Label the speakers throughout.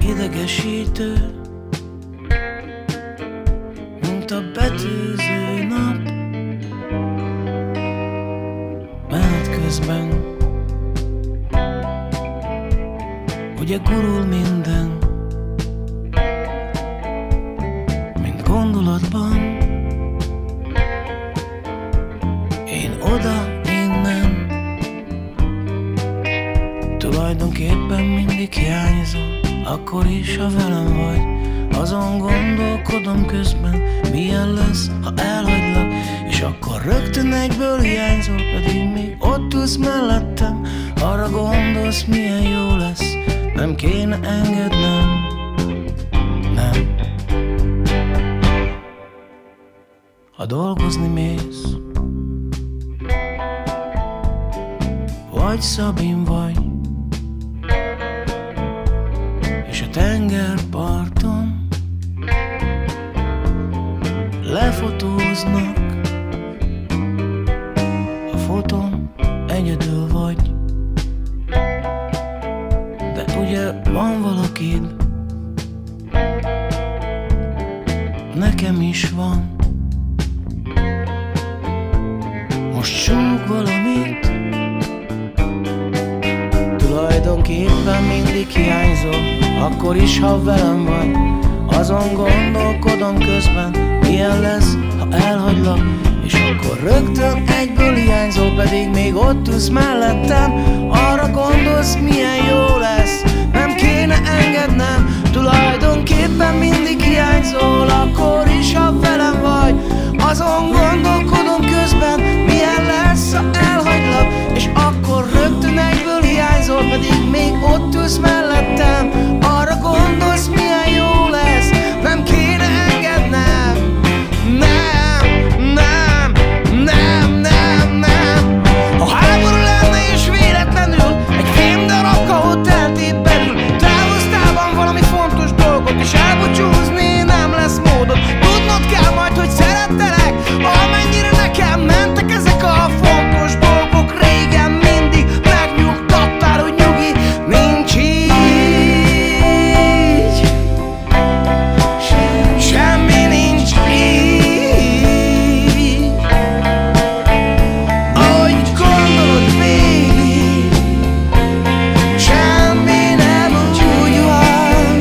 Speaker 1: Idegesítő, mint a betűző nap. Menet közben ugye gurul minden, mint gondolatban. Én oda, innen, tulajdonképpen mindig hiányzol. Akkor is, ha velem vagy, azon gondolkodom közben, milyen lesz, ha elhagylak. És akkor rögtön egyből hiányzol, pedig még ott ülsz mellettem. Arra gondolsz, milyen jó lesz, nem kéne engednem. Nem. Ha dolgozni mész, vagy Szabin vagy, és a tengerparton lefotóznak, a fotón egyedül vagy. De ugye van valakid, nekem is van. Most súg valamit, tulajdonképpen mindig hiányzol. Akkor is, ha velem vagy, azon gondolkodom közben, milyen lesz, ha elhagylak. És akkor rögtön egyből hiányzol, pedig még ott ülsz mellettem. Arra gondolsz, milyen jó lesz, nem kéne engednem. Tulajdonképpen mindig hiányzol, akkor is, ha velem vagy, azon gondolkodom közben, milyen lesz, ha elhagylak. És akkor rögtön egyből hiányzol, pedig még ott ülsz mellettem. Arra gondolsz, milyen jó lesz, nem kéne engednem. Nem. Ha háború lenne és véletlenül egy filmdarabka hoteltét belül távoztál valami fontos dolgot, és elbúcsúzni nem lesz módod. Tudnod kell majd, hogy szerettelek, amennyire nekem mentek ezek a fontos dolgok. Régen mindig megnyugtattál, hogy nyugi, nincs így. Semmi nincs így, ahogy gondolod, baby. Semmi nem úgy van,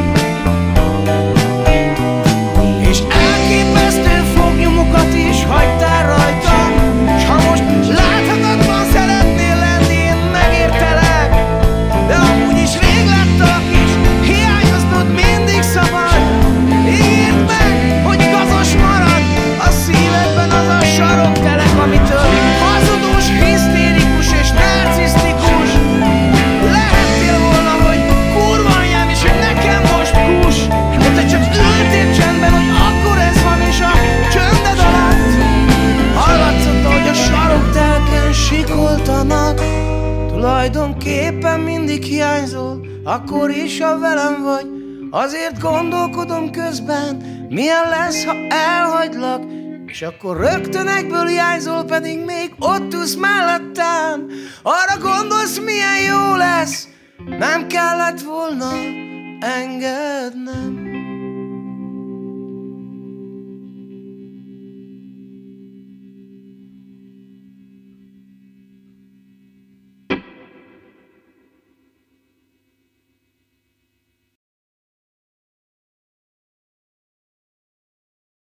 Speaker 1: és elképesztő fognyomokat is hagytál rajtam. S ha most láthatatlan szeretnél lenni, én megértelek, de amúgy is rég lettek is, hiányoznod mindig szabad. Írd meg, hogy gazos marad a szívedben az a saroktelek, amitől hazudós, hisztérikus és narcisztikus lehettél volna, hogy kurva anyám, és hogy nekem most kus. De te csak ültél csendben, hogy akkor ez van, és a csönded alatt hallatszott, ahogy a saroktelken sikoltanak. Tulajdonképpen mindig hiányzol, akkor is, ha velem vagy. Azért gondolkodom közben, milyen lesz, ha elhagylak. És akkor rögtön egyből hiányzol, pedig még ott ülsz mellettem. Arra gondolsz, milyen jó lesz, nem kellett volna engednem.